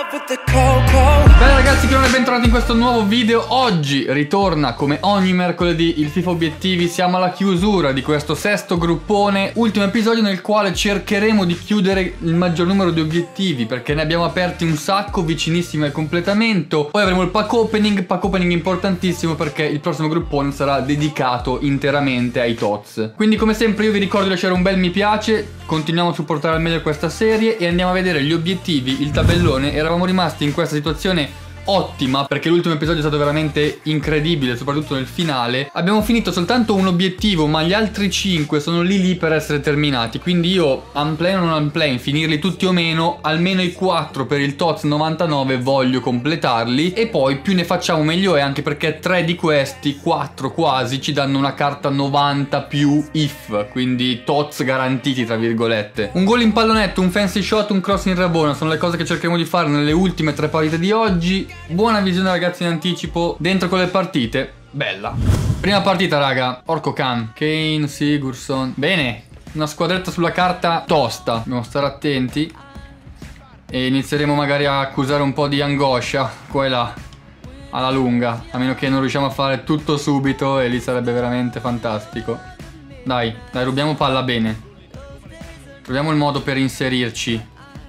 Bene ragazzi, che non è bentornati in questo nuovo video. Oggi ritorna come ogni mercoledì il FIFA Obiettivi. Siamo alla chiusura di questo sesto gruppone, ultimo episodio nel quale cercheremo di chiudere il maggior numero di obiettivi, perché ne abbiamo aperti un sacco, vicinissimi al completamento. Poi avremo il pack opening importantissimo, perché il prossimo gruppone sarà dedicato interamente ai TOTS. Quindi come sempre io vi ricordo di lasciare un bel mi piace, continuiamo a supportare al meglio questa serie e andiamo a vedere gli obiettivi, il tabellone. Eravamo rimasti in questa situazione ottima, perché l'ultimo episodio è stato veramente incredibile, soprattutto nel finale. Abbiamo finito soltanto un obiettivo, ma gli altri 5 sono lì per essere terminati. Quindi io, unplay o non unplay, finirli tutti o meno, almeno i 4 per il TOTS 99 voglio completarli. E poi più ne facciamo meglio è, anche perché 3 di questi, 4 quasi, ci danno una carta 90 più if, quindi TOTS garantiti tra virgolette. Un gol in pallonetto, un fancy shot, un cross in rabona sono le cose che cercheremo di fare nelle ultime 3 partite di oggi. Buona visione ragazzi in anticipo dentro con le partite. Bella. Prima partita raga, Orko Khan, Kane, Sigurdsson. Bene, una squadretta sulla carta tosta, dobbiamo stare attenti. E inizieremo magari a accusare un po' di angoscia qua e là, alla lunga, a meno che non riusciamo a fare tutto subito, e lì sarebbe veramente fantastico. Dai, rubiamo palla bene. Troviamo il modo per inserirci.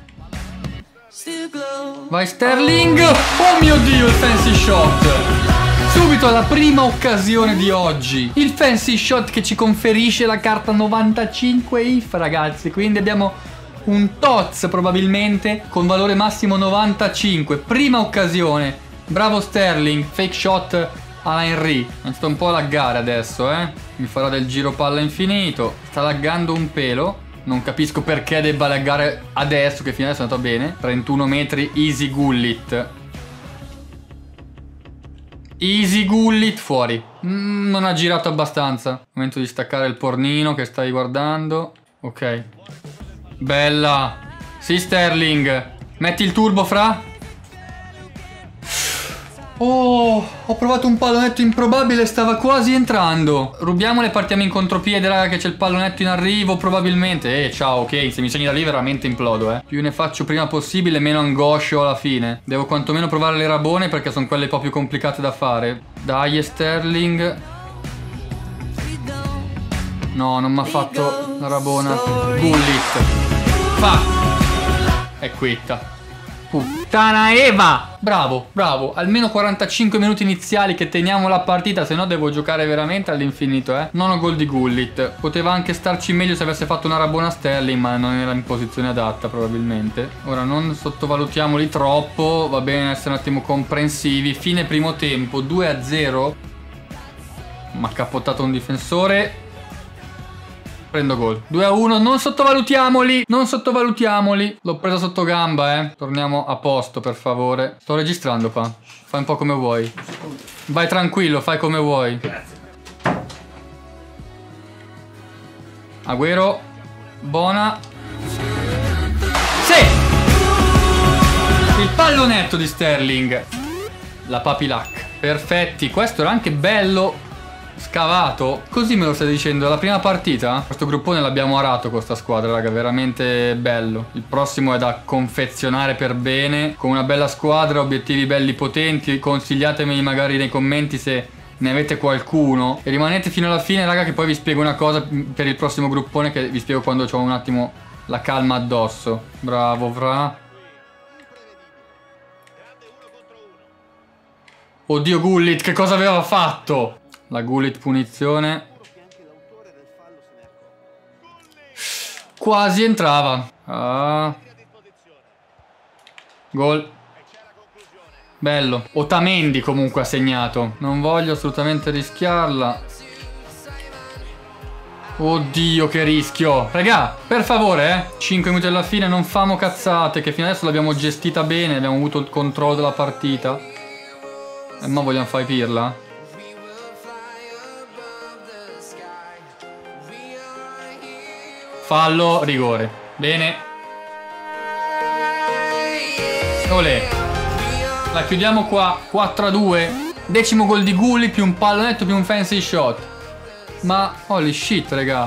Vai Sterling. Oh mio Dio, il fancy shot. Subito alla prima occasione di oggi. Il fancy shot che ci conferisce la carta 95 if ragazzi. Quindi abbiamo un TOTS probabilmente con valore massimo 95. Prima occasione. Bravo Sterling. Fake shot alla Henry. Sto un po' a laggare adesso, Mi farà del giro palla infinito. Sta laggando un pelo. Non capisco perché debba laggare adesso, che fino adesso è andato bene. 31 metri, easy Gullit. Easy Gullit, fuori. Non ha girato abbastanza. Momento di staccare il pornino che stai guardando. Ok. Bella. Sì Sterling. Metti il turbo fra. Oh, ho provato un pallonetto improbabile, stava quasi entrando. Rubiamole e partiamo in contropiede raga, che c'è il pallonetto in arrivo probabilmente. Ciao, ok, se mi segni da lì veramente implodo, Più ne faccio prima possibile, meno angoscio alla fine. Devo quantomeno provare le rabone, perché sono quelle un po' più complicate da fare. Dai Sterling. No, non mi ha fatto la rabona. Gullit. Fa. È quitta. Puttana Eva! Bravo, bravo. Almeno 45 minuti iniziali che teniamo la partita, se no devo giocare veramente all'infinito, Nono gol di Gullit. Poteva anche starci meglio se avesse fatto una rabona Sterling, ma non era in posizione adatta probabilmente. Ora non sottovalutiamoli troppo, va bene essere un attimo comprensivi. Fine primo tempo, 2-0. Ma ha cappottato un difensore. Prendo gol. 2-1, non sottovalutiamoli. Non sottovalutiamoli. L'ho presa sotto gamba, Torniamo a posto, per favore. Sto registrando qua. Fai un po' come vuoi. Vai tranquillo, fai come vuoi. Grazie. Agüero. Buona. Sì! Il pallonetto di Sterling. La Papilac. Perfetti. Questo era anche bello scavato. Così me lo stai dicendo, la prima partita? Questo gruppone l'abbiamo arato con sta squadra raga, veramente bello. Il prossimo è da confezionare per bene, con una bella squadra, obiettivi belli potenti. Consigliatemeli magari nei commenti se ne avete qualcuno. E rimanete fino alla fine raga, che poi vi spiego una cosa per il prossimo gruppone, che vi spiego quando ho un attimo la calma addosso. Bravo Vra. Oddio Gullit, che cosa aveva fatto? La Gullit punizione. Quasi entrava. Gol. Bello. Otamendi comunque ha segnato. Non voglio assolutamente rischiarla. Oddio che rischio. Raga, per favore 5 minuti alla fine, non famo cazzate, che fino adesso l'abbiamo gestita bene, abbiamo avuto il controllo della partita. E ma vogliamo fare pirla? Fallo, rigore. Bene. Olè. La chiudiamo qua. 4-2. Decimo gol di Gullit, più un pallonetto, più un fancy shot. Ma holy shit, raga.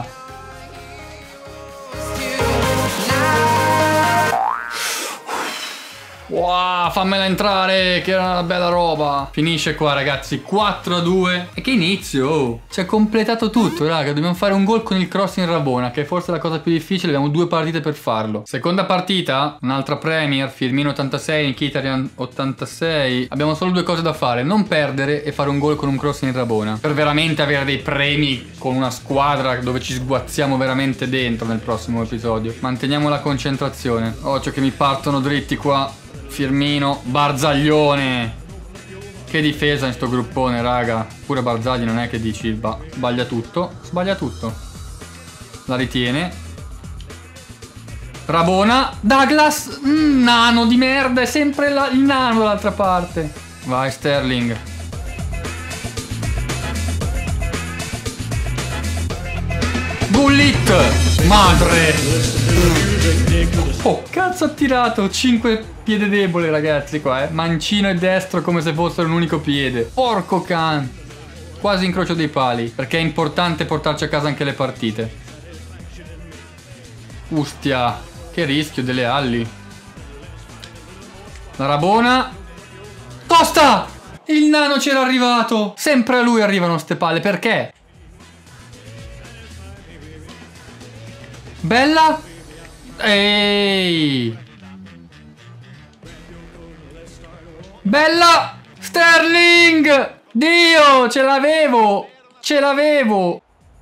Wow, fammela entrare, che era una bella roba. Finisce qua, ragazzi, 4-2. E che inizio, oh. Ci è completato tutto, raga. Dobbiamo fare un gol con il cross in Rabona, che è forse la cosa più difficile. Abbiamo 2 partite per farlo. Seconda partita, un'altra Premier, Firmino 86, Mkhitaryan 86. Abbiamo solo 2 cose da fare: non perdere e fare un gol con un cross in Rabona, per veramente avere dei premi con una squadra dove ci sguazziamo veramente dentro nel prossimo episodio. Manteniamo la concentrazione. Occhio che mi partono dritti qua. Firmino, Barzaglione. Che difesa in sto gruppone, raga. Pure Barzagli non è che dici sbaglia tutto. Sbaglia tutto. La ritiene. Rabona. Douglas. Nano di merda. È sempre il nano dall'altra parte. Vai Sterling. Gullit. Madre. Oh, cazzo ha tirato 5 piede debole, ragazzi, qua, mancino e destro come se fossero un unico piede. Porco can. Quasi incrocio dei pali, perché è importante portarci a casa anche le partite. Ustia. Che rischio delle ali. La Rabona. Costa! Il nano c'era arrivato. Sempre a lui arrivano ste palle, perché? Bella. Ehi. Bella. Sterling. Dio, ce l'avevo. Ce l'avevo.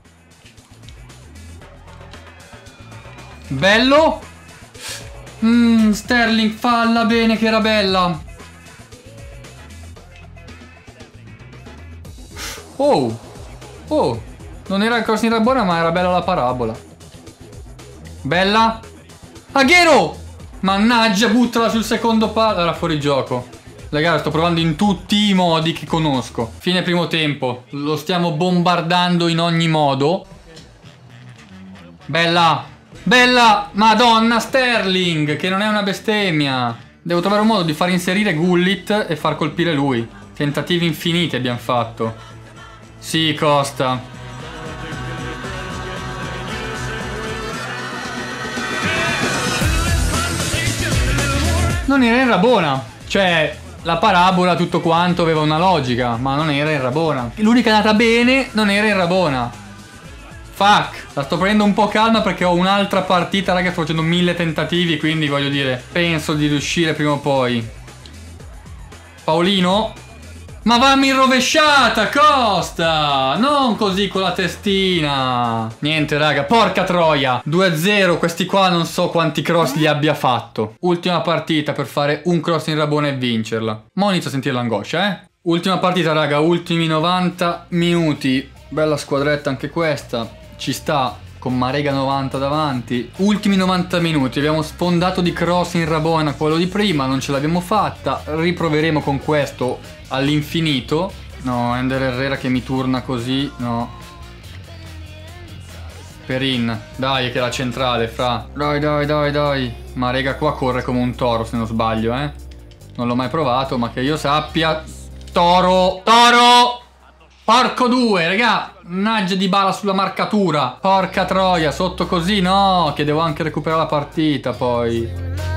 Bello. Sterling, falla bene che era bella. Oh. Oh. Non era il cross in Rabona, ma era bella la parabola. Bella. Aguero! Mannaggia, buttala sul secondo palo. Era fuori gioco. Ragazzi, sto provando in tutti i modi che conosco. Fine primo tempo. Lo stiamo bombardando in ogni modo. Bella. Bella. Madonna, Sterling, che non è una bestemmia. Devo trovare un modo di far inserire Gullit e far colpire lui. Tentativi infiniti abbiamo fatto. Sì, Costa. Non era in Rabona. Cioè, la parabola, tutto quanto, aveva una logica, ma non era in Rabona. L'unica è andata bene, non era in Rabona. Fuck. La sto prendendo un po' calma perché ho un'altra partita, raga, sto facendo 1000 tentativi, quindi voglio dire, penso di riuscire prima o poi. Paolino. Ma vammi in rovesciata, Costa! Non così con la testina. Niente, raga, porca troia. 2-0, questi qua non so quanti cross li abbia fatto. Ultima partita per fare un cross in Rabona e vincerla. Mo' inizio a sentire l'angoscia, eh. Ultima partita, raga, ultimi 90 minuti. Bella squadretta anche questa. Ci sta, con Marega 90 davanti. Ultimi 90 minuti, abbiamo sfondato di cross in Rabona quello di prima, non ce l'abbiamo fatta. Riproveremo con questo all'infinito. No, Ender Herrera che mi turna così, no. Perin, dai che è la centrale, fra. Dai. Marega qua corre come un toro se non sbaglio, eh. Non l'ho mai provato, ma che io sappia. Toro! Porco due, raga. Mannaggia di bala sulla marcatura. Porca troia, sotto così no, che devo anche recuperare la partita poi.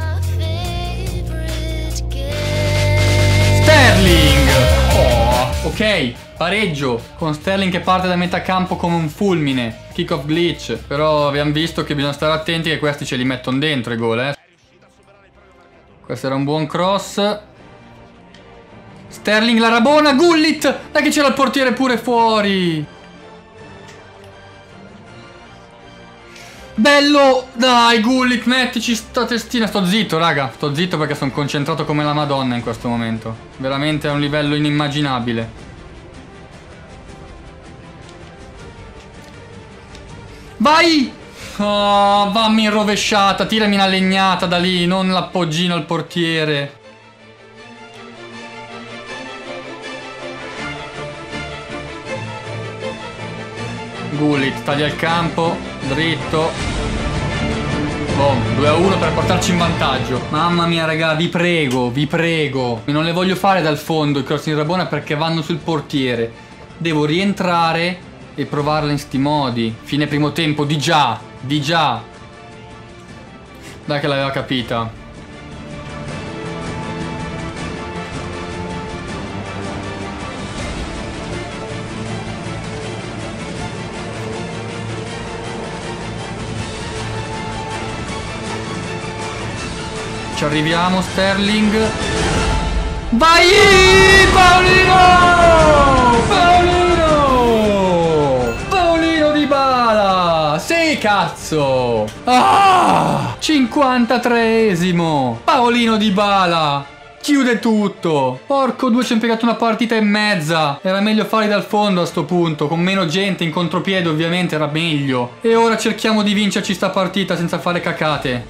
Sterling. Oh, ok, pareggio con Sterling che parte da metà campo come un fulmine. Kick off glitch. Però abbiamo visto che bisogna stare attenti che questi ce li mettono dentro i gol, eh. Questo era un buon cross. Sterling, la Rabona, Gullit. Dai che c'era il portiere pure fuori. Bello. Dai Gullit, mettici sta testina. Sto zitto, raga. Sto zitto perché sono concentrato come la Madonna in questo momento. Veramente a un livello inimmaginabile. Vai. Oh, vammi in rovesciata. Tirami una legnata da lì. Non l'appoggino al portiere. Gullit taglia il campo, dritto. Boom, 2-1 per portarci in vantaggio. Mamma mia raga, vi prego. Non le voglio fare dal fondo i cross in Rabona perché vanno sul portiere. Devo rientrare e provarla in sti modi. Fine primo tempo, di già. Dai che l'aveva capita. arriviamo, Sterling. Vai Paolino! Paolino Dybala! Sì, cazzo! 53esimo! Paolino Dybala! Chiude tutto. Porco due, ci ha impiegato una partita e mezza. Era meglio farli dal fondo a sto punto. Con meno gente in contropiede ovviamente era meglio. E ora cerchiamo di vincerci sta partita senza fare cacate.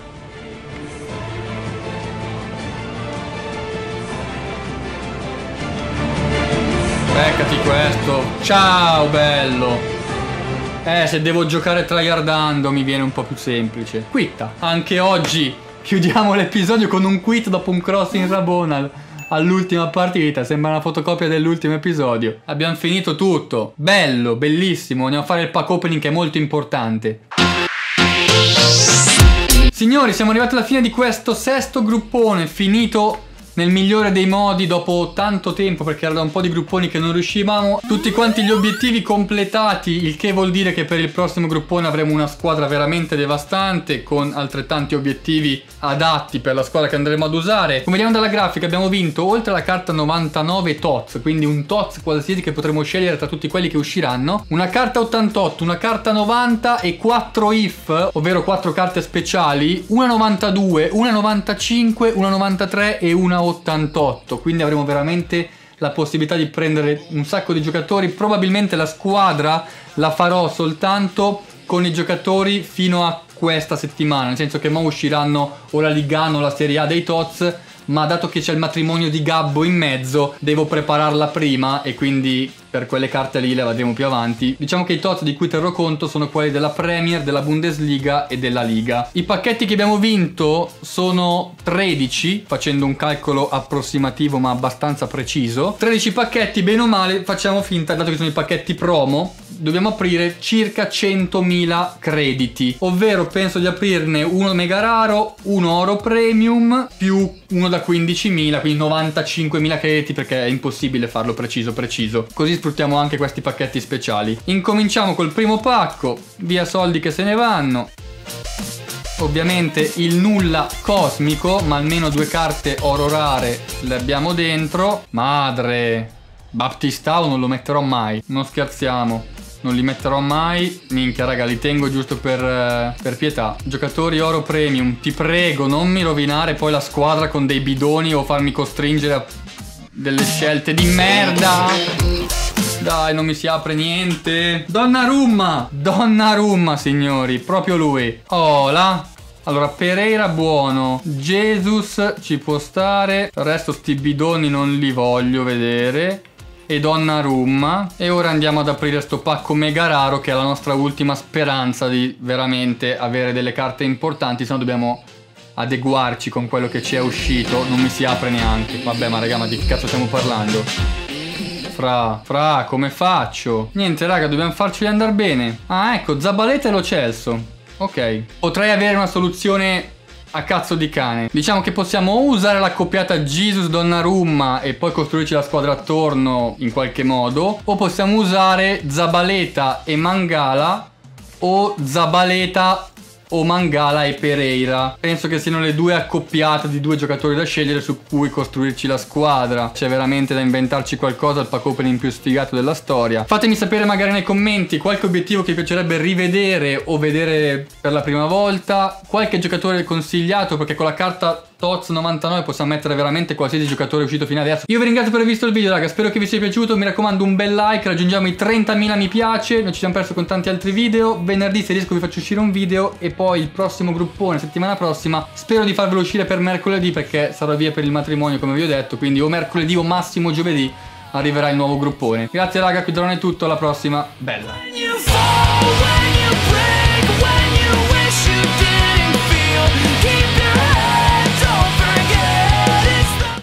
Beccati questo. Ciao bello. Se devo giocare tryhardando mi viene un po' più semplice. Quitta. Anche oggi chiudiamo l'episodio con un quit dopo un cross in Rabona all'ultima partita. Sembra una fotocopia dell'ultimo episodio. Abbiamo finito tutto. Bello, bellissimo. Andiamo a fare il pack opening che è molto importante. Signori, siamo arrivati alla fine di questo sesto gruppone. Finito nel migliore dei modi dopo tanto tempo, perché era da un po' di grupponi che non riuscivamo. Tutti quanti gli obiettivi completati, il che vuol dire che per il prossimo gruppone avremo una squadra veramente devastante con altrettanti obiettivi adatti per la squadra che andremo ad usare. Come vediamo dalla grafica abbiamo vinto oltre alla carta 99 TOTS, quindi un TOTS qualsiasi che potremo scegliere tra tutti quelli che usciranno, una carta 88, una carta 90 e 4 IF, ovvero 4 carte speciali, una 92, una 95, una 93 e una 88, quindi avremo veramente la possibilità di prendere un sacco di giocatori. Probabilmente la squadra la farò soltanto con i giocatori fino a questa settimana, nel senso che mo usciranno o la Liga o la Serie A dei TOTS, ma dato che c'è il matrimonio di Gabbo in mezzo devo prepararla prima e quindi per quelle carte lì le vedremo più avanti. Diciamo che i TOTS di cui terrò conto sono quelli della Premier, della Bundesliga e della Liga. I pacchetti che abbiamo vinto sono 13, facendo un calcolo approssimativo ma abbastanza preciso. 13 pacchetti, bene o male, facciamo finta, dato che sono i pacchetti promo, dobbiamo aprire circa 100.000 crediti, ovvero penso di aprirne uno mega raro, uno oro premium, più uno da 15.000, quindi 95.000 crediti, perché è impossibile farlo preciso. Così sfruttiamo anche questi pacchetti speciali. Incominciamo col primo pacco, via soldi che se ne vanno. Ovviamente il nulla cosmico, ma almeno 2 carte oro rare le abbiamo dentro. Madre, Baptistao non lo metterò mai, non scherziamo. Non li metterò mai. Minchia raga, li tengo giusto per pietà. Giocatori oro premium, ti prego non mi rovinare poi la squadra con dei bidoni o farmi costringere a delle scelte di merda. Dai, non mi si apre niente. Donnarumma signori, proprio lui. Oh là. Allora, Pereira buono, Jesus ci può stare, il resto sti bidoni non li voglio vedere. E Donnarumma. E ora andiamo ad aprire sto pacco mega raro, che è la nostra ultima speranza di veramente avere delle carte importanti, se no dobbiamo adeguarci con quello che ci è uscito. Non mi si apre neanche. Vabbè, ma raga, ma di che cazzo stiamo parlando? Fra, come faccio? Niente raga, dobbiamo farceli andare bene. Ah ecco, Zabaleta e Lo Celso. Ok, potrei avere una soluzione a cazzo di cane. Diciamo che possiamo o usare l'accoppiata Jesus Donnarumma e poi costruirci la squadra attorno in qualche modo, o possiamo usare Zabaleta e Mangala, o Zabaleta o Mangala e Pereira. Penso che siano le due accoppiate di 2 giocatori da scegliere su cui costruirci la squadra. C'è veramente da inventarci qualcosa, il pack opening più sfigato della storia. Fatemi sapere magari nei commenti qualche obiettivo che vi piacerebbe rivedere o vedere per la prima volta, qualche giocatore consigliato, perché con la carta TOTS 99 possiamo mettere veramente qualsiasi giocatore uscito fino adesso. Io vi ringrazio per aver visto il video raga, spero che vi sia piaciuto, mi raccomando un bel like, raggiungiamo i 30.000 mi piace, non ci siamo perso con tanti altri video. Venerdì se riesco vi faccio uscire un video e poi il prossimo gruppone settimana prossima spero di farvelo uscire per mercoledì, perché sarò via per il matrimonio come vi ho detto, quindi o mercoledì o massimo giovedì arriverà il nuovo gruppone. Grazie raga, qui Drone è tutto, alla prossima, bella.